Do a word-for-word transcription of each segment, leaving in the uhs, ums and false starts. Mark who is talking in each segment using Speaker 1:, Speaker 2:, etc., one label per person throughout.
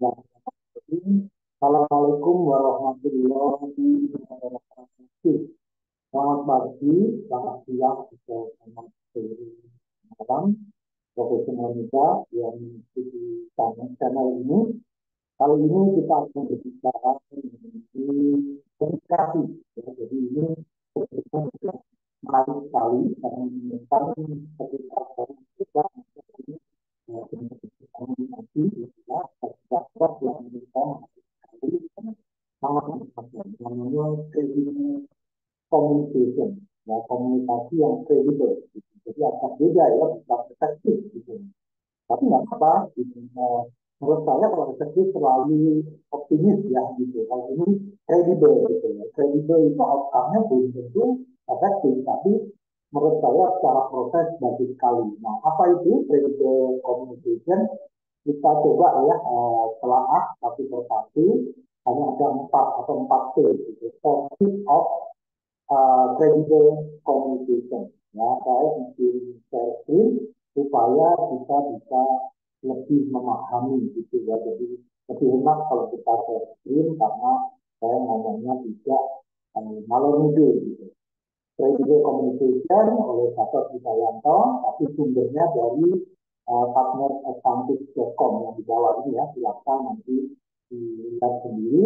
Speaker 1: Assalamualaikum warahmatullahi wabarakatuh. Selamat pagi, selamat siang, atau selamat sore, malam, profesional muda yang di channel ini. Kali ini kita akan berbicara mengenai komunikasi. Ya, jadi ini sebetulnya menarik sekali karena menunjukkan ketika kita komunikasi, ya, ketika yang kita sangat namanya credible communication, ya, komunikasi yang kredibel. Gitu. Jadi agak beda ya, bukan efektif gitu. Tapi nggak apa, gitu. Nah, menurut saya kalau efektif terlalu optimis ya gitu. Kalau ini kredibel gitu ya. Kredibel itu outcome-nya belum tentu efektif, tapi menurut saya secara proses bagus sekali. Nah, apa itu credible communication? Kita coba ya uh, telaah satu persatu. Hanya ada empat atau empat P gitu. Sources of uh, credible communication. Ya, saya bikin share screen supaya kita bisa lebih memahami gitu ya. Jadi lebih enak kalau kita share screen karena saya ngomongnya tidak um, ngalor ngidul gitu. Credible communication oleh Gatot Wijayanto, tapi sumbernya dari uh, partner advantage dot com yang di bawah ini ya, silakan nanti dilihat sendiri.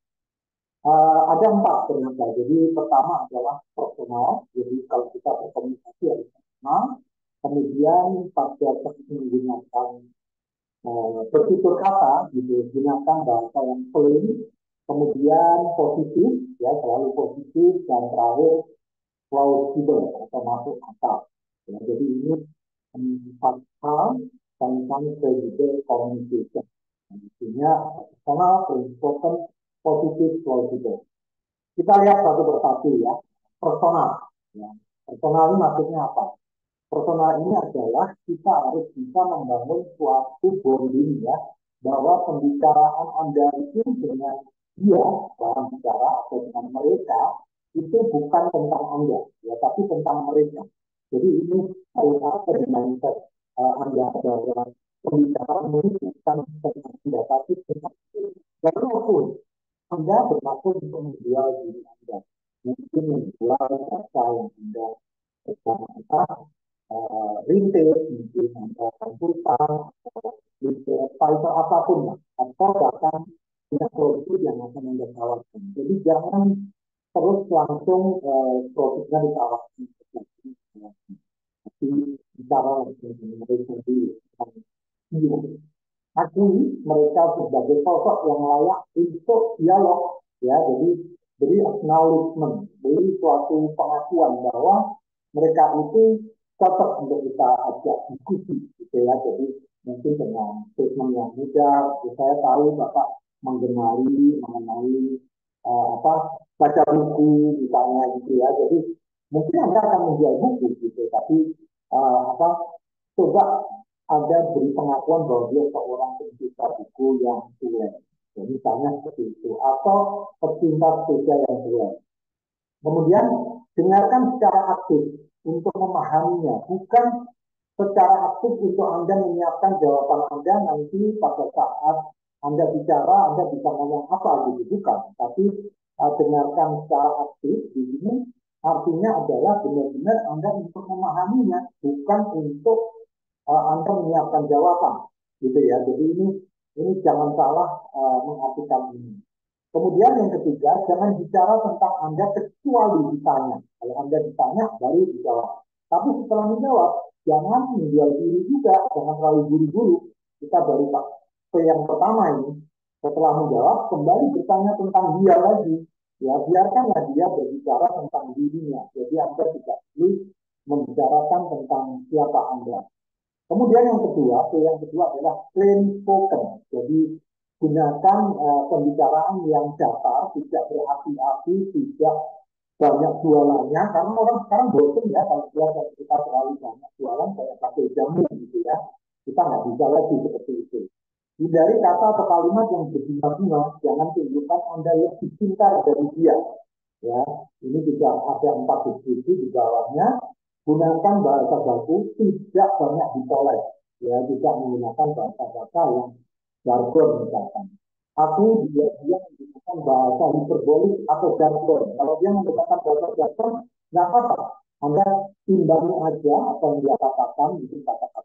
Speaker 1: Uh, ada empat ternyata. Jadi pertama adalah personal. Jadi kalau kita berkomunikasi harus personal. Kemudian pada saat menggunakan uh, bertutur kata, gitu, gunakan bahasa yang plain. Kemudian positif, ya selalu positif. Dan terakhir plausible atau masuk akal. Ya, jadi ini empat hal tentang credible communication. Artinya personal, spoken, positif, plausible. Kita lihat satu persatu ya. Personal. Ya. Personal ini maksudnya apa? Personal ini adalah kita harus bisa membangun suatu bonding ya. Bahwa pembicaraan Anda itu dengan dia, dalam bicara atau dengan mereka, itu bukan tentang Anda, ya, tapi tentang mereka. Jadi ini harus ada di mindset uh, Anda bahwa pembicaraan ini bukan tentang Anda, tapi tentang walaupun Anda bermaksud untuk menjual diri Anda, mungkin menjual jasa yang Anda bersama uh, retail, mungkin Anda konsultan, retail advisor apapun lah, atau bahkan punya produk yang akan Anda tawarkan. Jadi jangan terus langsung uh, produknya ditawarkan. Tapi bicara dengan mereka sendiri. Akui mereka sebagai sosok yang layak untuk dialog, ya. Jadi beri acknowledgement, beri suatu pengakuan bahwa mereka itu cocok untuk kita ajak diskusi, gitu ya. Jadi mungkin dengan statement yang mudah, saya tahu bapak menggemari mengenai uh, apa baca buku misalnya gitu ya. Jadi mungkin anda akan menjual buku gitu, tapi uh, apa coba ada beri pengakuan bahwa dia seorang pencipta buku yang tulen. Jadi misalnya seperti itu. Atau pecinta sepeda yang tulen. Kemudian dengarkan secara aktif untuk memahaminya. Bukan secara aktif untuk Anda menyiapkan jawaban Anda nanti pada saat Anda bicara, Anda bisa ngomong apa gitu. Bukan. Tapi uh, dengarkan secara aktif di sini artinya adalah benar-benar Anda untuk memahaminya. Bukan untuk uh, Anda menyiapkan jawaban, gitu ya. Jadi ini ini jangan salah uh, mengartikan ini. Kemudian yang ketiga, jangan bicara tentang Anda kecuali ditanya. Kalau Anda ditanya, baru dijawab. Tapi setelah menjawab, jangan menjual diri juga, jangan terlalu buru-buru. Kita baru ke yang pertama ini. Setelah menjawab, kembali bertanya tentang dia lagi. Ya, biarkanlah dia berbicara tentang dirinya. Jadi Anda tidak perlu membicarakan tentang siapa Anda. Kemudian yang kedua, yang kedua adalah plain spoken. Jadi gunakan uh, pembicaraan yang datar, tidak berapi-api, tidak banyak jualannya. Karena orang sekarang bosan ya kalau kita terlalu banyak jualan kayak pakai jamu gitu ya. Kita nggak bisa lagi seperti itu. Hindari kata atau kalimat yang berbunga-bunga. Jangan tunjukkan Anda lebih pintar dari dia. Ya, ini juga ada empat deskripsi di bawahnya. Gunakan bahasa baku, tidak banyak dipoles. Ya, tidak menggunakan bahasa-bahasa yang jargon misalkan. Tapi dia dia menggunakan bahasa hiperbolik atau jargon. Kalau dia menggunakan bahasa jargon, nggak apa-apa. Anda imbangi aja apa yang dia katakan, mungkin kata-kata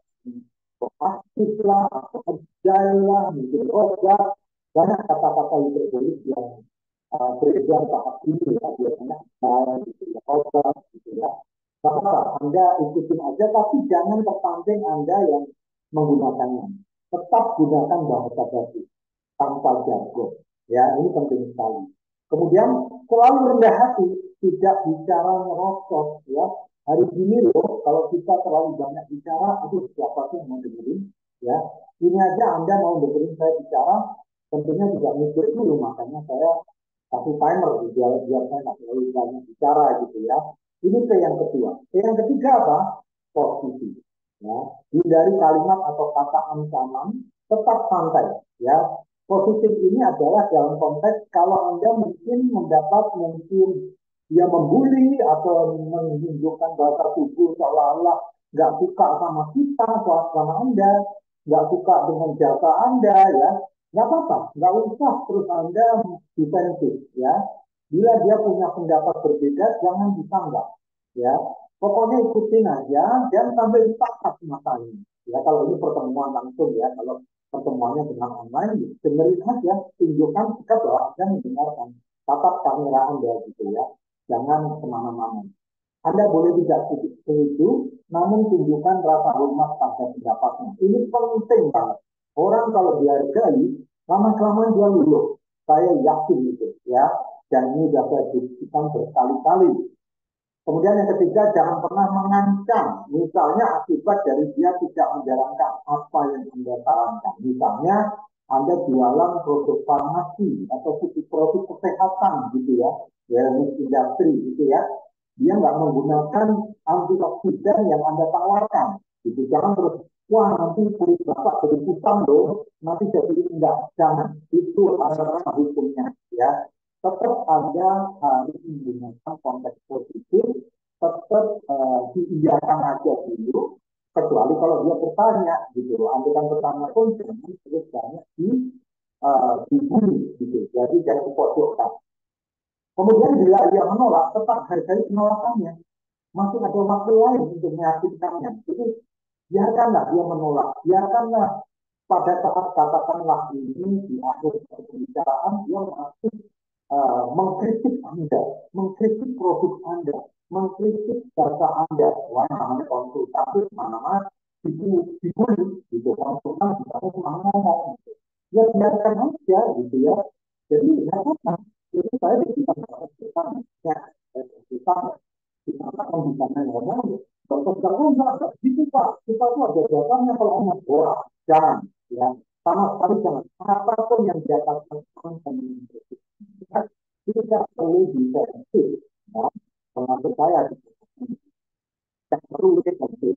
Speaker 1: proaktif lah, atau agile lah, mungkin roda, banyak kata-kata hiperbolik yang uh, beredar tahap ini ya, biasanya agile, gitu ya, roda, gitu ya. Nggak apa-apa, Anda ikutin aja, tapi jangan terpancing Anda yang menggunakannya. Tetap gunakan bahasa baku tanpa jargon. Ya, ini penting sekali. Kemudian selalu rendah hati, tidak bicara merosot. Ya, hari ini loh, kalau kita terlalu banyak bicara, aduh siapa sih yang mau dengerin? Ya, ini aja Anda mau dengerin saya bicara, tentunya tidak mikir dulu, makanya saya kasih timer biar, biar saya nggak terlalu banyak bicara gitu ya. Ini ke yang kedua. Yang ketiga apa? Posisi. Ya, hindari kalimat atau kata ancaman, tetap santai. Ya, positif ini adalah dalam konteks kalau Anda mungkin mendapat mungkin dia membuli atau menunjukkan bahasa tubuh seolah-olah nggak suka sama kita, sama Anda, nggak suka dengan jasa Anda, ya nggak apa-apa, nggak usah terus Anda defensif, ya. Bila dia punya pendapat berbeda, jangan disanggah, ya. Pokoknya ikutin aja, dan sampai dipaksa matanya. Ya, kalau ini pertemuan langsung ya, kalau pertemuannya dengan online, dengerin aja, tunjukkan sikap bahwa Anda mendengarkan, tatap kamera Anda gitu ya, jangan kemana-mana. Anda boleh tidak setuju, namun tunjukkan rasa hormat pada pendapatnya. Ini penting banget. Orang kalau dihargai, lama-kelamaan dia luluh. Saya yakin itu ya, dan ini sudah saya buktikan berkali-kali. Kemudian yang ketiga, jangan pernah mengancam. Misalnya akibat dari dia tidak menjalankan apa yang Anda sarankan. Misalnya Anda jualan produk farmasi atau produk kesehatan gitu ya, wellness industry gitu ya. Dia nggak menggunakan antioksidan yang Anda tawarkan. Gitu. Jangan terus, wah nanti kulit bapak jadi kusam loh, nanti jadi enggak. Jangan. Itu adalah hukumnya ya. Tetap Anda harus menggunakan konteks positif, tetap uh, diiyakan aja dulu, kecuali kalau dia bertanya gitu loh. Anda kan bertanya pun jangan terus banyak di uh, dibully gitu. Jadi jangan dipojokkan. Kemudian bila dia menolak, tetap hargai penolakannya. Masih ada waktu lain untuk meyakinkannya. Jadi biarkanlah dia menolak. Biarkanlah pada saat katakanlah ini di akhir pembicaraan dia masih uh, mengkritik Anda, mengkritik produk Anda, mengkritik jasa Anda. Wah, namanya konsultasi, mana-mana itu dibully, gitu. Konsultan kita mau ngomong. Gitu. Ya biarkan aja, gitu ya. Jadi nggak apa-apa. Jadi saya bisa melakukan ya, kita kita akan bisa ngomong. Dokter jangan nggak gitu Pak. Kita tuh ada datanya kalau ngomong orang jangan, ya sama sekali jangan. Apapun yang dia katakan kita tidak perlu defensif. Ya, termasuk saya tidak perlu defensif.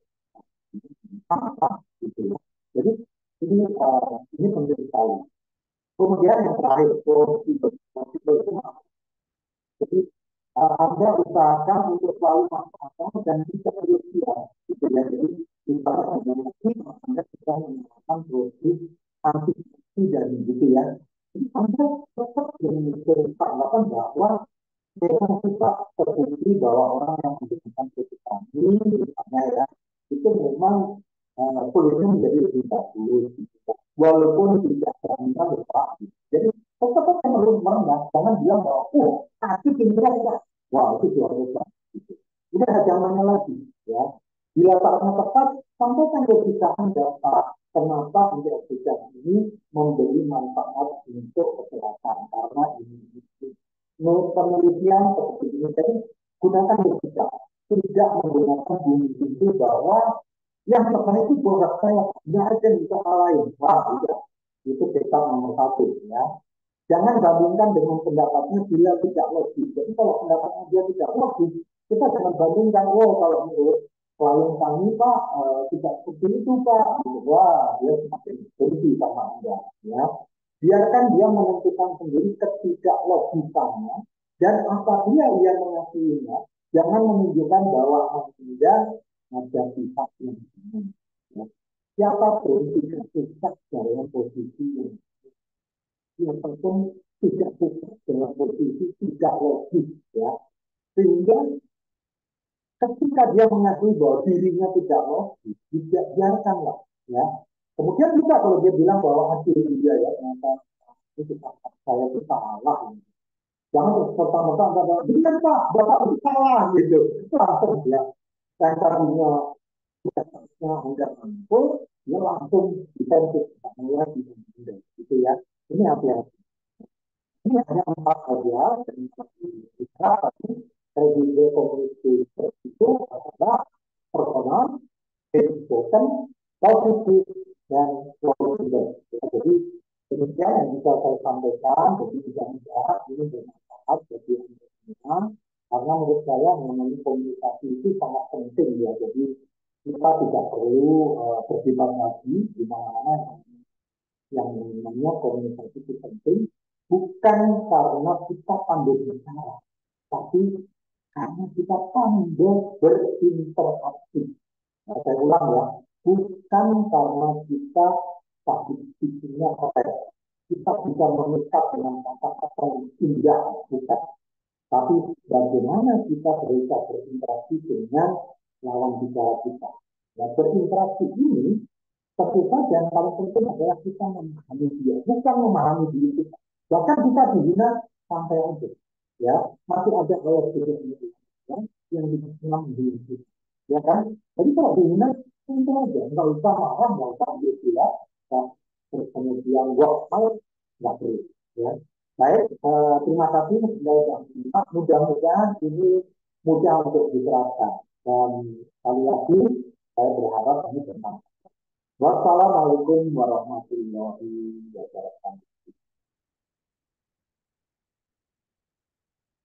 Speaker 1: Apa gitu ya. Jadi ini uh, ini penting sekali. Kemudian yang terakhir, positif. Positif itu jadi uh, Anda usahakan untuk selalu masuk dan bisa berusia. Gitu ya. Jadi misalnya Anda bisa menggunakan dosis antisipasi dan gitu ya. Jadi Anda tetap memikirkan bahwa memang kita terbukti bahwa orang yang menggunakan dosis ini misalnya ya, itu memang uh, kulitnya menjadi lebih bagus. Gitu. Walaupun tidak terlalu besar. Jadi tetap perlu merendah, jangan bilang bahwa oh sakit ini ya, wah itu luar biasa. Gitu. Udah zamannya lagi, ya. Bila saatnya tepat, sampaikan logika Anda kenapa antioksidan ini memberi manfaat untuk kesehatan karena ini, ini. Penelitian seperti ini, jadi gunakan logika, tidak menggunakan bumbu-bumbu bahwa yang terbaik itu buat saya, nggak ada yang bisa lain. Wah, tidak. Itu tekad nomor satu, ya. Jangan bandingkan dengan pendapatnya bila tidak logis. Jadi kalau pendapatnya dia tidak logis, kita jangan bandingkan, oh kalau menurut klien kami Pak, uh, tidak seperti itu Pak. Wah, dia semakin benci sama Anda. Ya. Biarkan dia menentukan sendiri ketidaklogisannya, dan apabila ia mengakuinya, jangan menunjukkan bahwa Anda ada pihak yang ya. siapapun tidak suka dalam posisi yang yang penting tidak suka dalam posisi tidak logis ya, sehingga ketika dia mengakui bahwa dirinya tidak logis, tidak biarkanlah ya. Kemudian juga kalau dia bilang bahwa hasil dia ya ternyata itu saya itu salah, jangan serta-merta kata benar pak bapak itu salah gitu, langsung ya yang tadinya tidak harusnya enggak mampu dia langsung defensif mulai defensif gitu ya. Ini apa yang ini hanya empat saja dan kita tadi kredibel communication itu adalah personal, spoken, positif, dan plausible. Jadi demikian yang bisa saya sampaikan. Jadi tidak mudah ini bermanfaat bagi anda karena menurut saya mengenai komunikasi itu sangat penting ya. Jadi kita tidak perlu uh, berdebat lagi di mana-mana yang namanya komunikasi itu penting, bukan karena kita pandai bicara, tapi karena kita pandai berinteraksi. Nah, saya ulang ya, bukan karena kita tapi pikirnya apa, kita bisa mengikat dengan kata-kata yang indah, bukan. Tapi bagaimana kita bisa berinteraksi dengan lawan bicara kita. Nah, berinteraksi ini tentu saja yang paling penting adalah kita memahami dia, bukan memahami diri kita. Bahkan kita dihina sampai aja, ya masih ada kalau tidak ya, yang dikenal diri kita, ya kan? Jadi kalau dihina tentu aja, nggak usah marah, nggak usah dia ya. Terus kemudian work out nggak perlu, ya. Baik, eh, terima kasih sudah menyimak. Mudah-mudahan ini mudah untuk diterapkan dan sekali lagi saya berharap ini bermanfaat. Wassalamualaikum warahmatullahi wabarakatuh.